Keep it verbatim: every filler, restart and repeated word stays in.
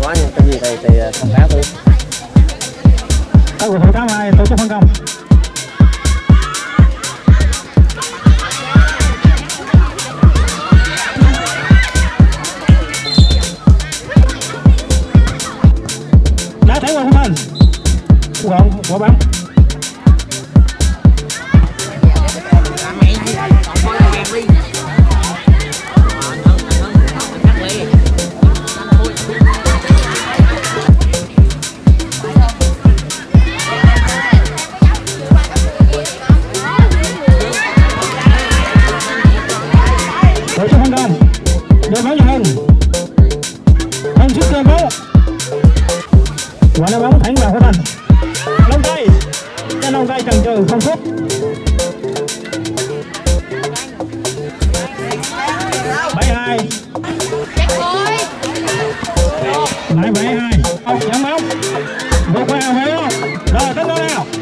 quá nha, cái gì thì thì thông báo tôi. Các cầu thủ tám hai tổ chức phân công. Đá thẻ qua không thành. Gọn quả bóng. Tổ chức phân công. Đưa bóng cho Hân. Hân xuất cơ bóng. Quả đá bóng thẳng vào khung thành. Long tay. Cái long tay chần chừ không phút. bảy hai. Lại bảy hai. Dẫn bóng. Vượt qua Hào Huế. Rồi tính đâu nào.